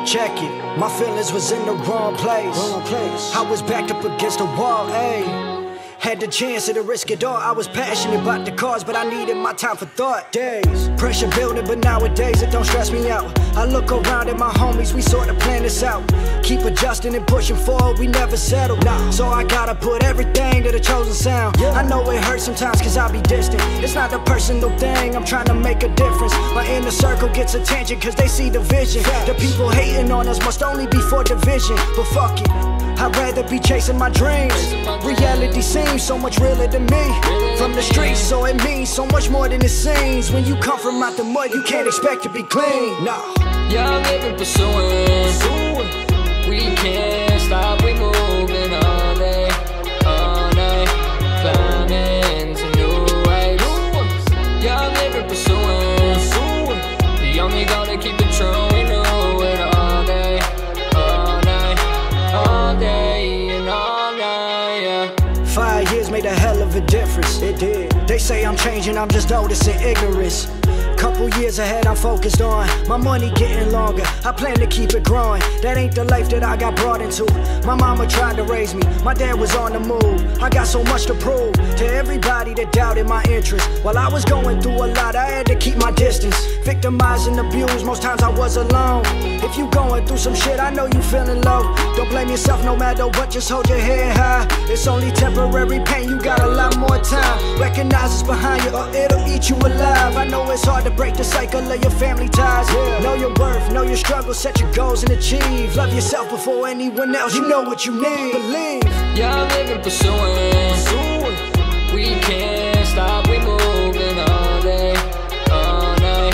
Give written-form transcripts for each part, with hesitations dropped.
Check it, my feelings was in the wrong place. I was backed up against the wall, ayy. Had the chance to risk it all. I was passionate about the cause, but I needed my time for thought. Days, pressure building, but nowadays it don't stress me out. I look around at my homies, we sorta plan this out. Keep adjusting and pushing forward, we never settle. Nah. So I gotta put everything to the chosen sound. I know it hurts sometimes cause I be distant. It's not a personal thing, I'm trying to make a difference. My inner circle gets attention cause they see the vision. The people hating on us must only be for division. But fuck it, I'd rather be chasing my dreams. Reality seems so much realer to me. From the streets, so it means so much more than it seems. When you come from out the mud, you can't expect to be clean. Nah. Young living, pursuing. We can't stop, we moving all day, all night. Climbing to new heights. Young living, pursuing. The only goal to keep it true, we know it all day, all night, all day and all night, yeah. 5 years made a hell of a difference. It did. They say I'm changing, I'm just noticing ignorance. Couple years ahead I'm focused on. My money getting longer, I plan to keep it growing. That ain't the life that I got brought into. My mama tried to raise me, my dad was on the move. I got so much to prove to everybody that doubted my interest. While I was going through a lot, I had to keep my distance. Victimized and abused, most times I was alone. If you going through some shit, I know you feeling low. Don't blame yourself no matter what, just hold your head high. It's only temporary pain, you got a lot more time. Recognize it's behind you or it'll eat you alive. I know it's hard to break the cycle of your family ties. Know your worth, know your struggle, set your goals and achieve. Love yourself before anyone else, you know what you need. Believe. Young living, pursuing. We can't stop, we moving all day, all night.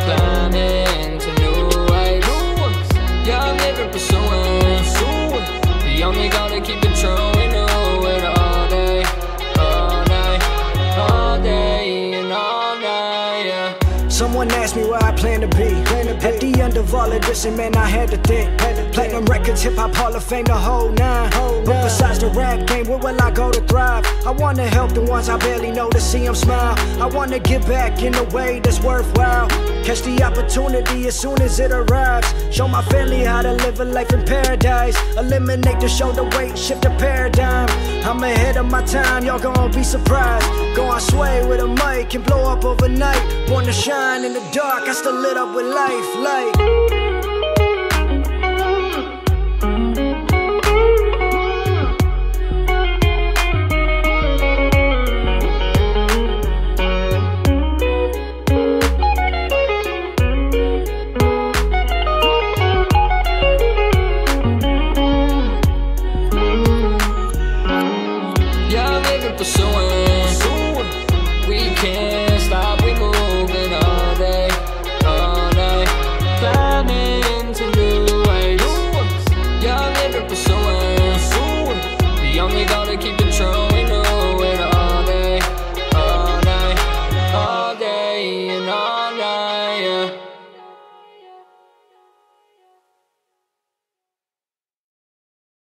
Climbing to new heights. Young living, pursuing. The only goal to keep it true, we know it all day, all night, all day and all night, yeah. Someone asked me where I plan to be. At the end of all of this, and man, I had to think. Platinum records, hip-hop, Hall of Fame, the whole nine. But besides the rap game, where will I go to thrive? I wanna help the ones I barely know to see them smile. I wanna give back in a way that's worthwhile. Catch the opportunity as soon as it arrives. Show my family how to live a life in paradise. Eliminate the shoulder weight, shift the paradigm. I'm ahead of my time, y'all gon' be surprised. Go on sway with a mic and blow up overnight. Born to shine in the dark, I still lit up with life, like